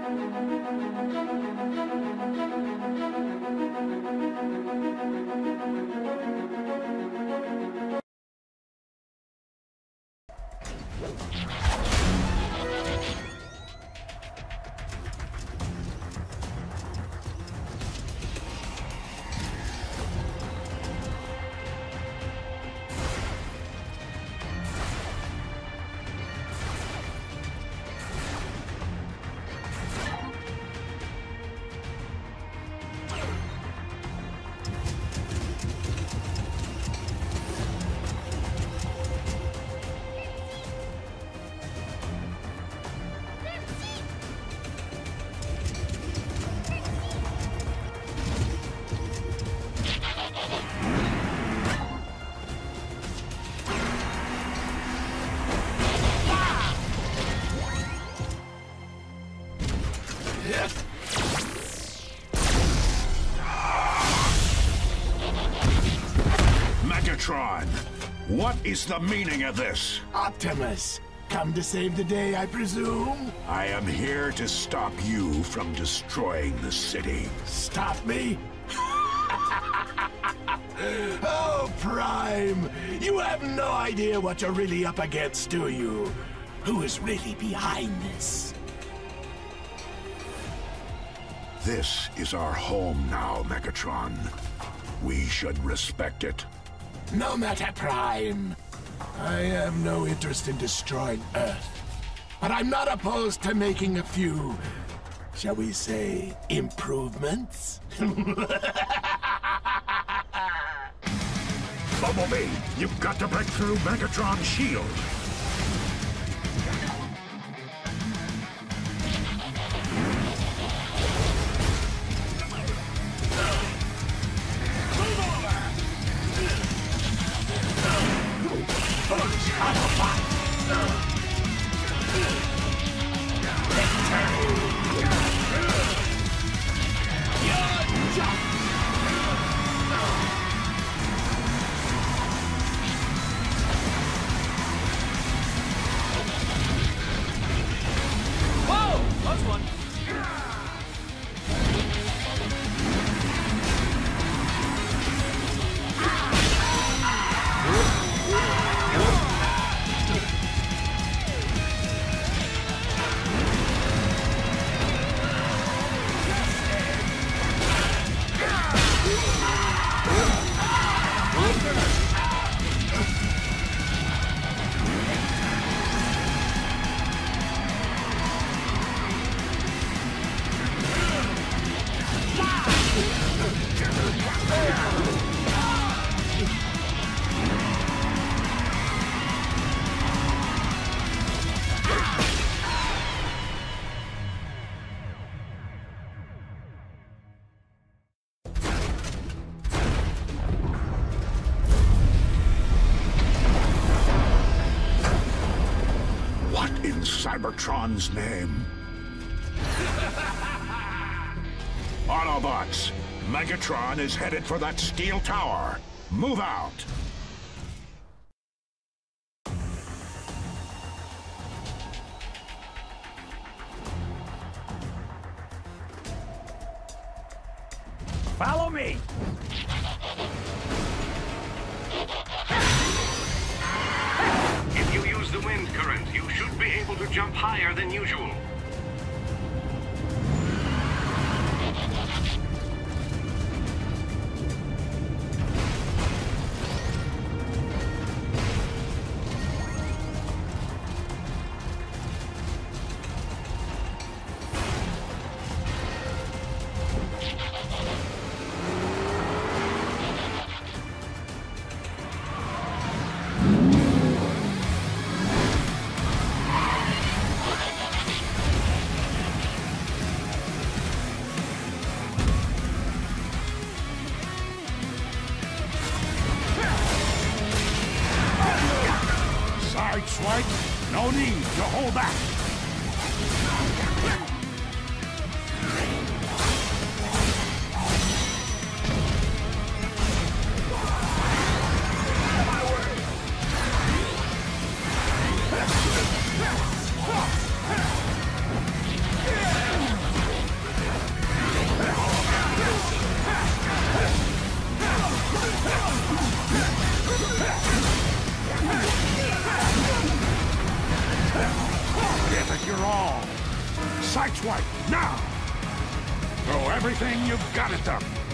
Megatron, what is the meaning of this? Optimus, come to save the day, I presume? I am here to stop you from destroying the city. Stop me? Oh, Prime! You have no idea what you're really up against, do you? Who is really behind this? This is our home now, Megatron. We should respect it. No matter, Prime. I have no interest in destroying Earth. But I'm not opposed to making a few, shall we say, improvements? Bumblebee, you've got to break through Megatron's shield. In Cybertron's name. Autobots, Megatron is headed for that steel tower. Move out! Follow me! If you use the wind current, you should be able to jump higher than usual. Sideswipe, now! Throw everything you've got at them!